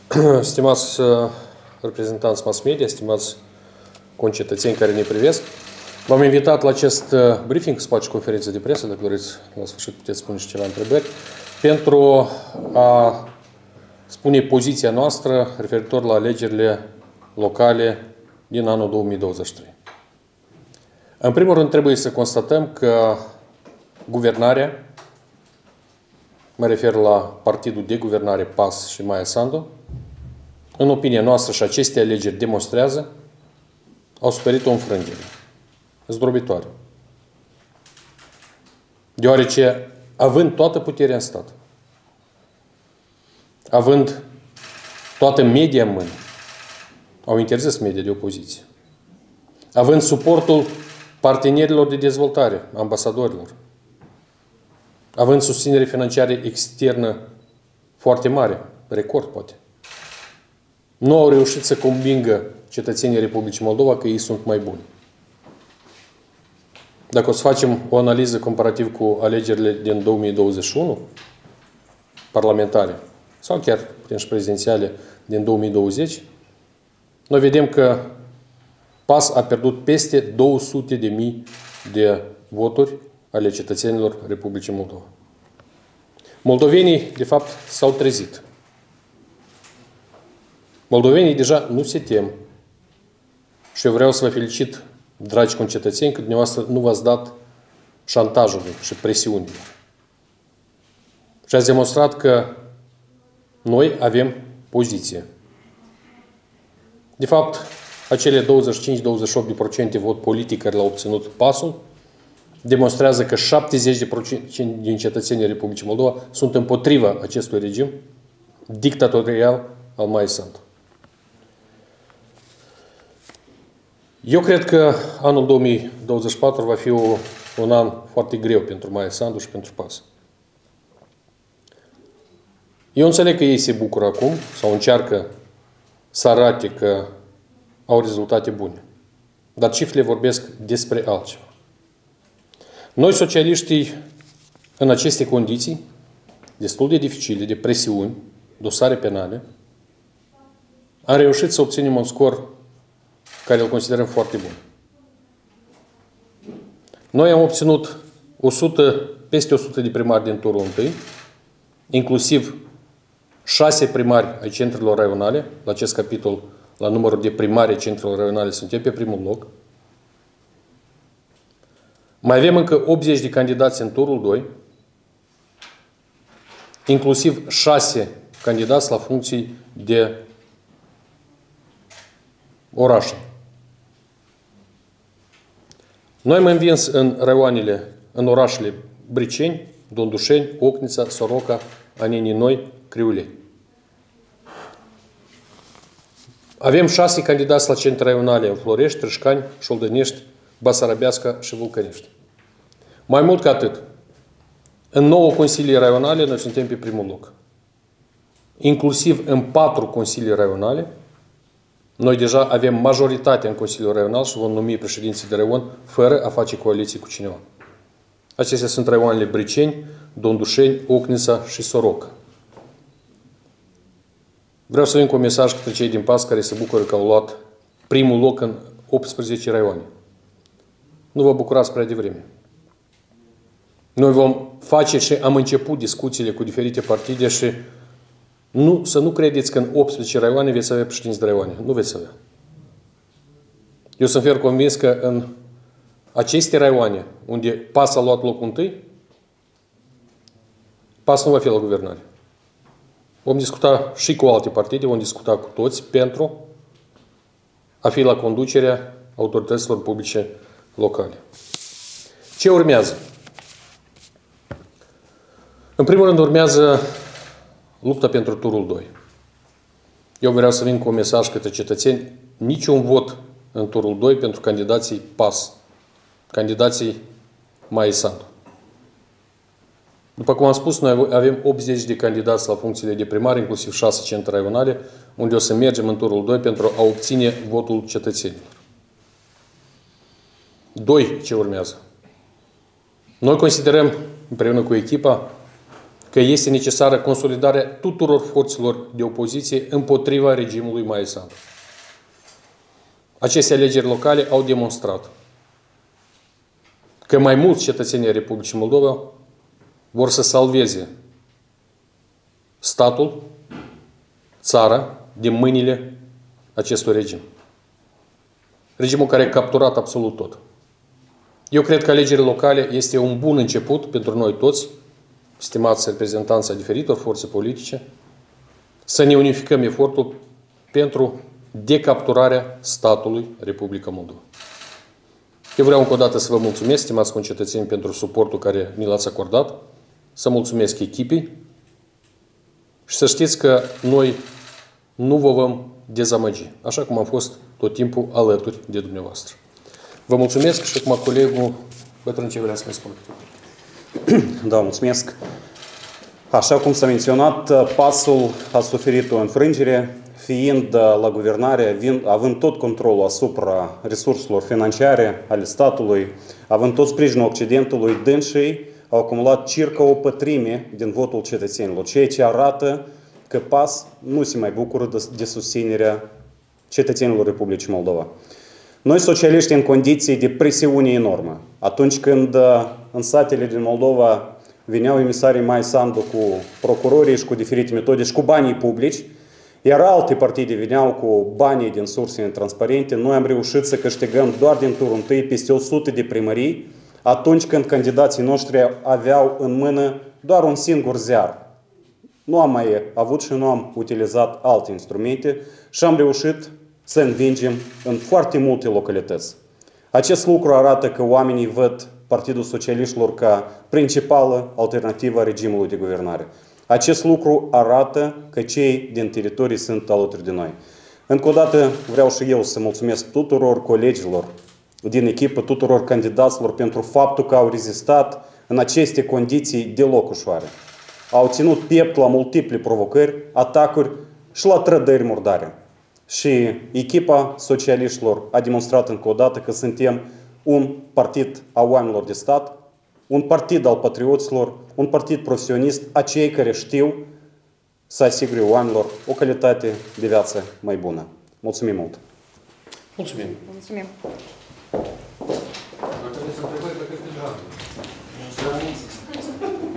Stimați reprezentanți mass media, stimați concetățeni care ne privesc, v-am invitat la acest briefing, se face conferință de presă, dacă doriți, la sfârșit puteți spune și ceva întrebări, pentru a spune poziția noastră referitor la alegerile locale din anul 2023. În primul rând, trebuie să constatăm că guvernarea, mă refer la partidul de guvernare PAS și Maia Sandu, în opinia noastră și aceste alegeri demonstrează, au suferit o înfrângere zdrobitoare. Deoarece, având toată puterea în stat, având toată media în mână, au interzis media de opoziție, având suportul partenerilor de dezvoltare, ambasadorilor, având susținere financiară externă foarte mare, record poate, nu au reușit să convingă cetățenii Republicii Moldova că ei sunt mai buni. Dacă o să facem o analiză comparativ cu alegerile din 2021, parlamentare, sau chiar prin și prezidențiale din 2020, noi vedem că PAS a pierdut peste 200.000 de voturi ale cetățenilor Republicii Moldova. Moldovenii, de fapt, s-au trezit. Moldovenii deja nu se tem. Și eu vreau să vă felicit, dragi concetățeni, că dumneavoastră nu v-ați dat șantajului și presiunilor. Și ați demonstrat că noi avem poziție. De fapt, acele 25-28% vot politic care l-au obținut PAS-ul demonstrează că 70% din cetățenii Republicii Moldova sunt împotriva acestui regim dictatorial al Maia Sandu. Eu cred că anul 2024 va fi un an foarte greu pentru Maia Sandu și pentru PAS. Eu înțeleg că ei se bucură acum sau încearcă să arate că au rezultate bune. Dar cifrele vorbesc despre altceva. Noi, socialiștii, în aceste condiții destul de dificile, de presiuni, dosare penale, am reușit să obținem un scor care îl considerăm foarte bun. Noi am obținut peste 100 de primari din turul 1, inclusiv 6 primari ai centrelor raionale. La acest capitol, la numărul de primari ai centrelor raionale, suntem pe primul loc. Mai avem încă 80 de candidați în turul 2, inclusiv 6 candidați la funcții de orașe. Noi am învins în orașele Briceni, Dondușeni, Ocnița, Soroca, Anenii Noi, Criulei. Avem 6 candidați la centre raionale în Florești, Trâșcani, Șoldănești, Basarabeasca și Vulcănești. Mai mult ca atât, în 9 consilii raionale noi suntem pe primul loc. Inclusiv în 4 consilii raionale, noi deja avem majoritate în Consiliul Raional și vom numi președinții de raion fără a face coaliții cu cineva. Acestea sunt raioanele Briceni, Dondușeni, Ocnița și Soroca. Vreau să vin cu un mesaj către cei din PAS care se bucură că au luat primul loc în 18 raioane. Nu vă bucurați prea devreme. Noi vom face și am început discuțiile cu diferite partide și să nu credeți că în 18 raioane veți avea președinți de raioane. Nu veți avea. Eu sunt fer convins că în aceste raioane unde PAS a luat locul întâi, PAS nu va fi la guvernare. Vom discuta și cu alte partide, vom discuta cu toți pentru a fi la conducerea autorităților publice locale. Ce urmează? În primul rând urmează lupta pentru turul 2. Eu vreau să vin cu un mesaj către cetățeni. Niciun vot în turul 2 pentru candidații PAS. Candidații Maia Sandu. După cum am spus, noi avem 80 de candidați la funcțiile de primar, inclusiv 6 centre raionale, unde o să mergem în turul 2 pentru a obține votul cetățenilor. 2. Ce urmează? Noi considerăm, împreună cu echipa, că este necesară consolidarea tuturor forțelor de opoziție împotriva regimului Maia Sandu. Aceste alegeri locale au demonstrat că mai mulți cetățeni ai Republicii Moldova vor să salveze statul, țara, din mâinile acestui regim. Regimul care a capturat absolut tot. Eu cred că alegerile locale este un bun început pentru noi toți, stimați reprezentanți ai diferitor forțe politice, să ne unificăm efortul pentru decapturarea statului Republica Moldova. Eu vreau încă o dată să vă mulțumesc, stimați concetățeni, pentru suportul care ni l-ați acordat, să mulțumesc echipei și să știți că noi nu vă vom dezamăgi, așa cum am fost tot timpul alături de dumneavoastră. Vă mulțumesc și acum colegul Bătrân ce vrea să ne spună. Da, mulțumesc. Așa cum s-a menționat, pasul a suferit o înfrângere, fiind la guvernare, având tot controlul asupra resurselor financiare ale statului, având tot sprijinul Occidentului, dânsii au acumulat circa o pătrime din votul cetățenilor, ceea ce arată că PAS nu se mai bucură de susținerea cetățenilor Republicii Moldova. Noi, socialiști, în condiții de presiune enormă, atunci când în satele din Moldova veneau emisarii Maia Sandu cu procurorii și cu diferite metode și cu banii publici, iar alte partide veneau cu banii din surse netransparente, noi am reușit să câștigăm doar din turul întâi peste 100 de primării, atunci când candidații noștri aveau în mână doar un singur ziar. Nu am mai avut și nu am utilizat alte instrumente și am reușit să învingem în foarte multe localități. Acest lucru arată că oamenii văd Partidul Socialiștilor ca principală alternativă a regimului de guvernare. Acest lucru arată că cei din teritorii sunt alături de noi. Încă o dată vreau și eu să mulțumesc tuturor colegilor din echipă, tuturor candidaților pentru faptul că au rezistat în aceste condiții deloc ușoare. Au ținut piept la multiple provocări, atacuri și la trădări murdare. Și echipa socialiștilor a demonstrat încă o dată că suntem un partid a oamenilor de stat, un partid al patrioților, un partid profesionist, a cei care știu să asigure oamenilor o calitate de viață mai bună. Mulțumim mult! Mulțumim! Mulțumim! Dacă aveți întrebări, dacă